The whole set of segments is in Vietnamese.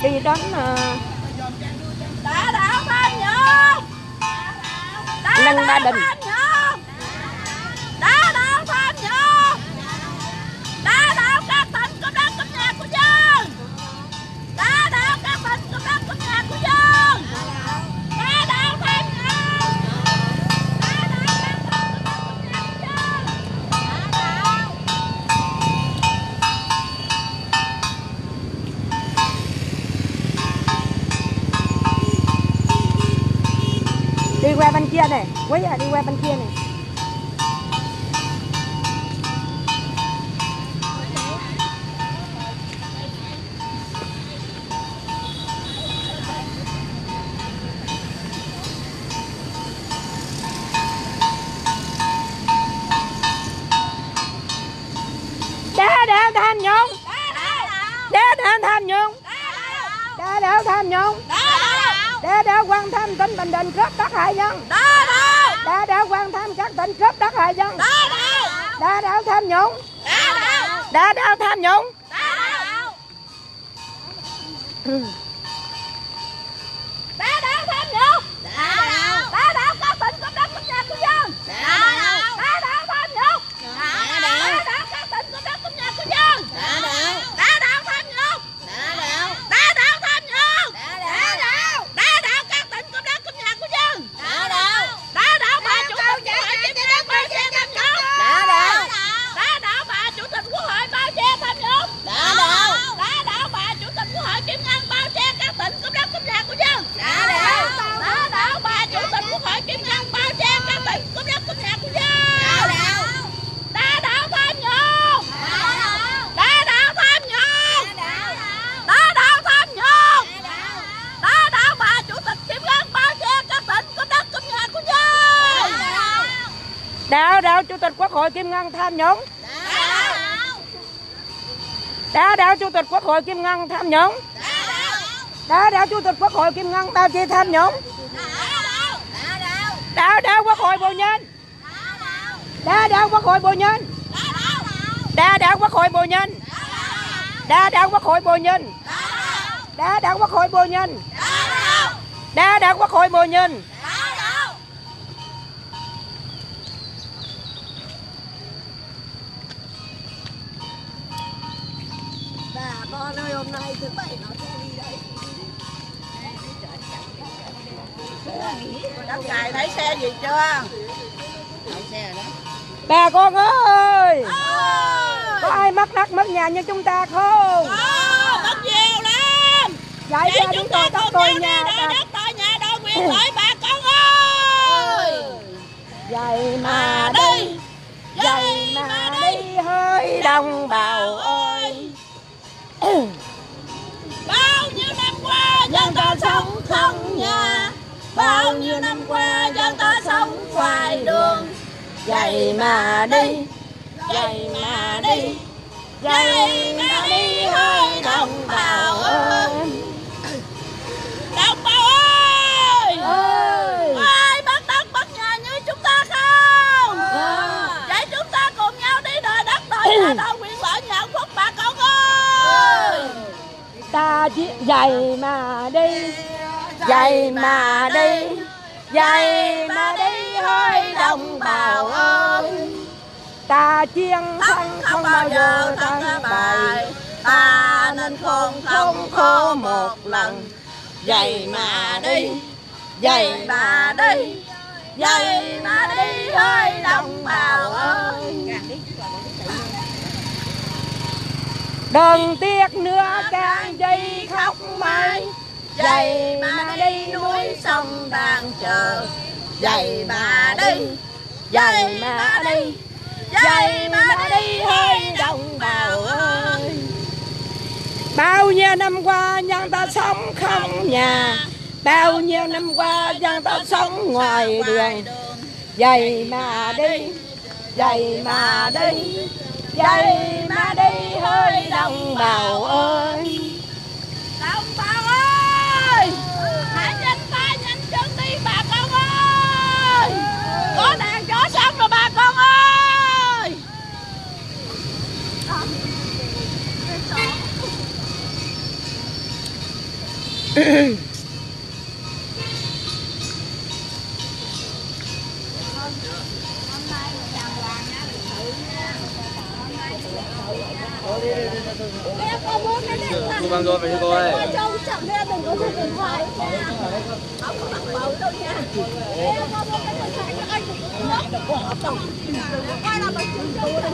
đi đến Đá đạo Tham Nhũng. Lăng Ba Đình. Đá đạo Tham Nhũng. Đá đạo các tỉnh cướp đất cướp nhà của dân. Đá đạo các tỉnh cướp đất cướp nhà của dân. Đá đạo Tham Nhũng. Đá đạo các tỉnh cướp đất cướp nhà của dân. Đá đạo. Đi qua bên kia này, quý à, đi qua bên kia này. Đá đạo Tham Nhũng. Đá đạo Tham Nhũng. Đá đạo Tham Nhũng. Đá đạo quan tham tỉnh Bình Định cướp đất hại dân. Đá đạo quan tham các tỉnh cướp đất hại dân. Đá đạo Tham Nhũng. Đá đạo Tham Nhũng. Đá đạo Tham Nhũng. Đá đạo các tỉnh cướp đất cướp nhà của dân. Đá đạo Tham Nhũng. Đá đạo các tỉnh cướp đất cướp nhà của dân. Đá đạo Tham Nhũng. Đá đạo Tham Nhũng. Đá đạo các tỉnh cướp đất cướp nhà của dân. Đá đạo bà chủ tịch quốc hội Kim Ngân bao che tham nhũng. Đá đạo bà chủ tịch quốc hội bao che tham nhũng. Đá đạo bà chủ tịch quốc hội Kim Ngân bao che các tỉnh cướp đất cướp nhà của dân. Đá đạo bà chủ tịch quốc hội Kim Ngân bao che các tỉnh cướp đất cướp nhà của dân. Đá đạo Tham Nhũng. Đá đạo Tham Nhũng. Đá đạo Tham Nhũng. Đá đạo bà chủ tịch Kim Ngân bao che các tỉnh cướp đất cướp nhà của dân. Đá đạo chủ tịch quốc hội Kim Ngân tham nhũng. Đá đạo chủ tịch quốc hội Kim Ngân tham nhũng. Đá đạo chủ tịch quốc hội Kim Ngân bao che tham nhũng. Đá đạo quốc hội bồ nhân. Đá đạo quốc hội bồ nhân. Đá đạo quốc hội bồ nhân. Đá đạo quốc hội bồ nhân. Đá đạo quốc hội bồ nhân. Đá đạo quốc hội bồ nhân. Bà con ơi, hôm nay thứ bảy nó sẽ đi đây. Đám gài thấy xe gì chưa? Thấy xe rồi đó. Bà con ơi, có ai mất đất mất nhà như chúng ta không? Rất nhiều lắm. Vậy ra chúng tôi đất tôi nhà đất tôi nhà đòi quyền lợi bà con ơi. Vậy mà đi, vậy mà đi hơi đồng bào ơi. Bao nhiêu năm qua dân ta sống không nhà. Bao nhiêu năm qua dân ta sống ngoài đường. Vậy mà đi, vậy mà đi, vậy mà đi hơi đồng bào ơi. Đồng bào ơi, có ai mất đất mất nhà như chúng ta không? Vậy chúng ta cùng nhau đi đòi đất đòi nhà đòi quyền lợi nhà phúc bà con ơi. Ta chỉ vậy mà đi, vậy mà đi, vậy mà đi hơi đồng bào ơi. Ta chiến thắng không bao giờ thắng bại, ta nên khôn không khô một lần. Vậy mà đi, vậy mà đi, vậy mà đi hơi đồng bào ơi. Đừng tiếc nữa càng dây khóc mãi. Vậy mà đi núi sông đang chờ. Vậy mà đi, vậy mà đi, vậy mà đi hơi đồng bào ơi. Bao nhiêu năm qua dân ta sống không nhà. Bao nhiêu năm qua dân ta sống ngoài đường. Vậy mà đi, vậy mà đi, vậy mà đi hơi đồng bào ơi. Đồng bào ơi, hãy nhanh tay nhanh chân đi bà con ơi. Có đàn chó xong rồi bà con ơi. Cô mang rồi về cho cô ơi. Trông chậm nghe đừng có dùng điện thoại nha. Không có bắt bầu đâu nha. Em có mua cái điện thoại cho anh cũng mất được của hợp đồng. Coi là mình chừng đâu đấy.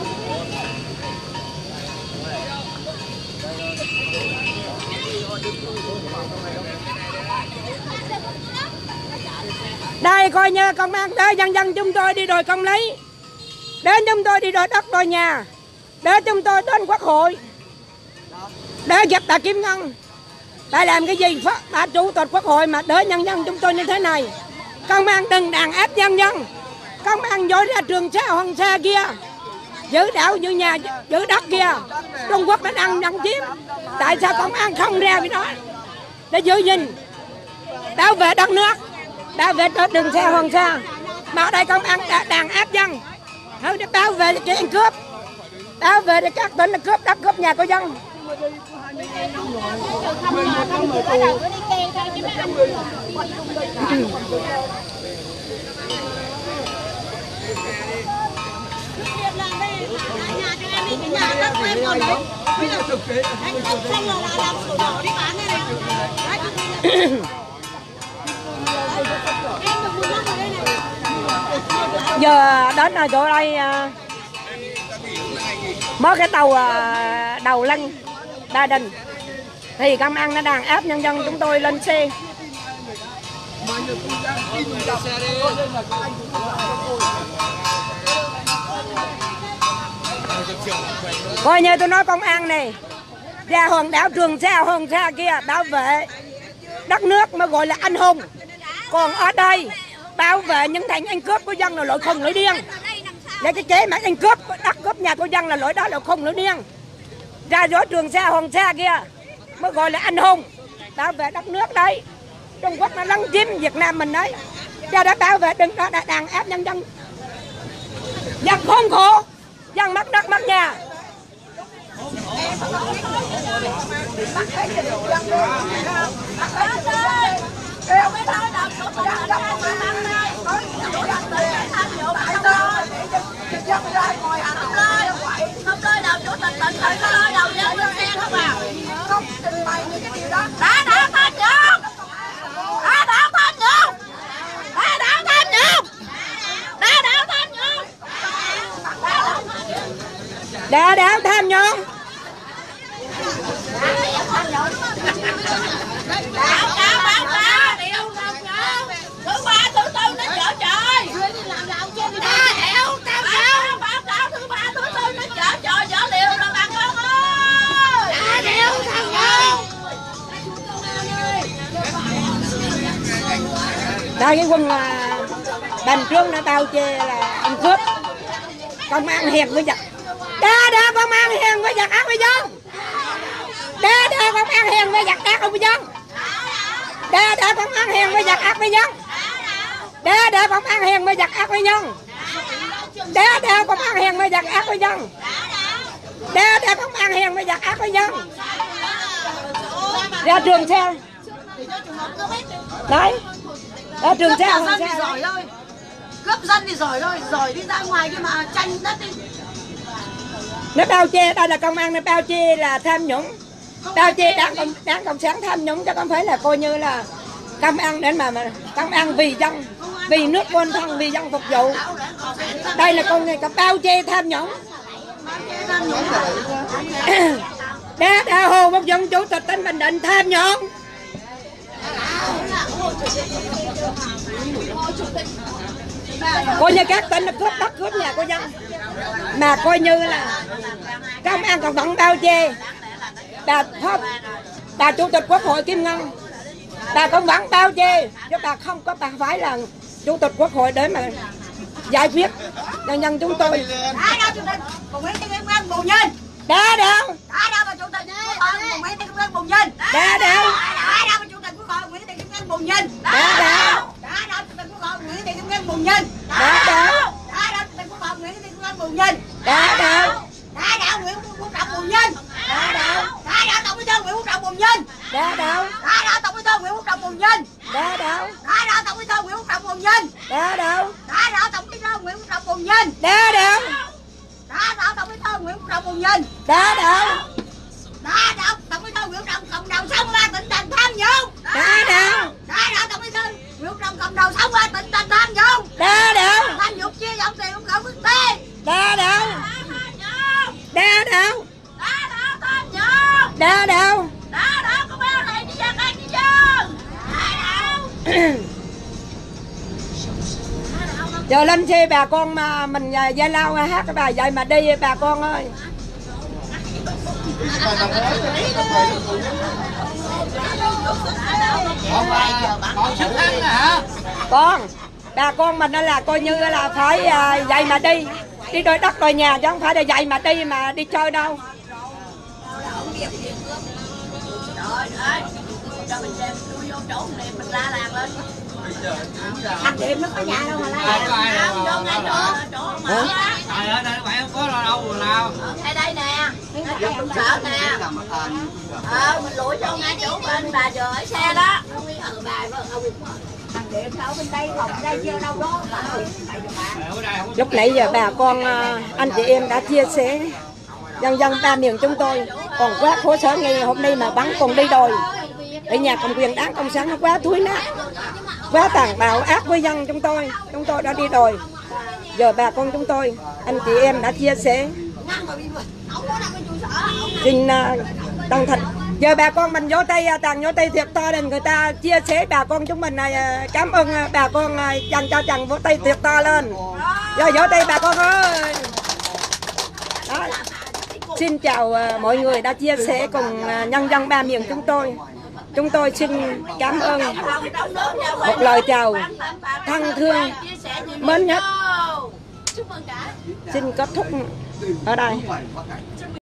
Đây coi như công an để nhân dân chúng tôi đi đòi công lý, để chúng tôi đi đòi đất đòi nhà, để chúng tôi đến Quốc hội để giúp bà Kim Ngân. Đã làm cái gì bà chủ tịch Quốc hội mà để nhân dân chúng tôi như thế này. Công an đừng đàn áp nhân dân. Công an dối ra Trường Sa Hoàng Sa kia, giữ đảo giữ nhà giữ đất kia, Trung Quốc đã đang chiếm. Tại sao công an không ra cái đó để giữ gìn bảo vệ đất nước, bảo vệ Trường Sa Hoàng Sa, mà ở đây công an đã đàn áp dân, hơn để bảo vệ cái ăn cướp, bảo vệ để các tỉnh là cướp đất cướp nhà của dân. Giờ đến ở chỗ đây mới cái tàu đầu lân Đa Đình thì công an nó đang áp nhân dân chúng tôi lên xe. Coi như tôi nói công an này ra hòn đảo Trường Sa Hoàng Sa kia bảo vệ đất nước mà gọi là anh hùng, còn ở đây bảo vệ những thằng ăn cướp của dân là lỗi khùng lỗi điên. Để cái chế mà ăn cướp đất cướp nhà của dân là lỗi đó là khùng lỗi điên. Ra giữa Trường Sa Hoàng Sa kia mới gọi là anh hùng, bảo vệ đất nước đấy. Trung Quốc nó lấn chiếm Việt Nam mình đấy, ra đã bảo vệ đừng đó đã đàn áp nhân dân, dân khốn khổ, dân mất đất mất nhà. Không lôi đầu chủ tịch tỉnh, không lôi đầu dân lên xe không à. Không trình bày những cái điều đó. Đã tham nhũng, đã tham nhũng, đã tham nhũng, đã tham nhũng, Đã tham nhũng. Thứ ba thứ tư nó chở trời. Báo cáo thứ ba thứ tư nó chở trời dở liệu rồi bà con ơi. Đây cái quân Bành Trương đã bao che là ăn cướp, công an hèn với giặc. Đã công an hèn với giặc ác với dân. Đã công an hèn với giặc ác với dân. Đã công an hèn với giặc ác với dân. Đã công an hèn với giặc ác với dân. Đã công an hèn với giặc ác với dân. Đã công an hèn với giặc ác với dân. Ra Trường Sa đấy, ra Trường Sa Hoàng Sa giỏi thôi, cướp dân thì giỏi thôi, giỏi đi ra ngoài nhưng mà tranh đất đi. Nó bao che, đây là công an nó bao che là tham nhũng, bao che đảng cộng sản tham nhũng, chứ không phải là coi như là công an đến mà công an vì dân, vì nước quên thân, vì dân phục vụ. Đây là con người bao che tham nhũng. Đã Hồ Quốc Dân chủ tịch tỉnh Bình Định tham nhũng. Coi như các tỉnh là cướp đất cướp nhà của dân, mà coi như là công an còn vẫn bao che. Bà chủ tịch Quốc hội Kim Ngân, bà cũng vẫn bao che, chứ bà không có, bà phải là chủ tịch Quốc hội để mà giải quyết nhân dân chúng tôi. Đã đâu chủ tịch, cùng mấy cái công bù nhân. Đã đâu bà chủ tịch cùng mấy cái công bù nhân. Đã đâu bà chủ tịch Quốc hội Nguyễn Thị Kim Ngân bù nhân. Đã đâu chủ tịch Quốc hội Nguyễn Thị Kim Ngân bù nhân. Đã đâu chủ tịch Quốc hội Nguyễn Thị Kim Ngân bù nhân. Đã đâu Nguyễn Phú Trọng bù nhân. Tổng Bí thư Nguyễn Phú Trọng bù nhân. Đã đâu Tổng Bí thư thư Nguyễn Phú Trọng Quận Vinh. Đã đâu? Đã đâu Tổng Bí thư Nguyễn Phú Trọng Quận Vinh. Đã đâu? Đã đâu Tổng Bí thư Nguyễn Phú Trọng Quận Vinh. Đã đâu? Đã đâu Tổng Bí thư Nguyễn Phú Trọng Quận Vinh. Đã đâu? Đã đâu Tổng Bí thư Nguyễn Phú Trọng cộng đồng sống qua tỉnh thành tham nhũng. Đã đâu? Đã đâu Tổng Bí thư Nguyễn Phú Trọng cộng đồng sống qua tỉnh thành tham nhũng. Đã đâu? Tham nhũng chia dòng tiền không khẩu quốc tế. Đã đâu? Đã đâu? Đã đâu tham nhũng. Đã đâu? Đã đâu công an này đi ra các đi dân. Đã đâu. Giờ lên xe bà con mà mình Gia Lao hát cái bài vậy mà đi bà con ơi. Con, bà con mình là coi như là phải vậy mà đi đôi đất đôi nhà chứ không phải là vậy mà đi chơi đâu. Trời ơi, cho mình xem tôi vô chỗ này mình la làng lên. Anh chị em nó có nhà đâu mà la làng. Không vô ngay chỗ mà. Trời ơi, đây phải không có đâu nào. Ngay đây nè, ngay trụ sở nè. Mình lủi vô ngay chỗ bên bà giờ ở xe đó. Thằng Điện ở bên đây phòng đây chưa đâu đó. Lúc nãy giờ bà con anh chị em đã chia sẻ dân dân ba miền chúng tôi còn quá khổ sở ngày hôm nay mà bắn còn đi đòi ở nhà cầm quyền đảng cộng sản nó quá thúi nát, quá tàn bạo ác với dân chúng tôi đã đi đòi. Giờ bà con chúng tôi anh chị em đã chia sẻ xin tăng thành. Giờ bà con mình vỗ tay tàn vỗ tay thiệt to lên người ta chia sẻ bà con chúng mình này, cảm ơn bà con dành cho chàng vỗ tay thiệt to lên. Giờ vỗ tay bà con ơi. Đó. Xin chào mọi người đã chia sẻ cùng nhân dân ba miền chúng tôi. Chúng tôi xin cảm ơn một lời chào thân thương mến nhất. Xin kết thúc ở đây.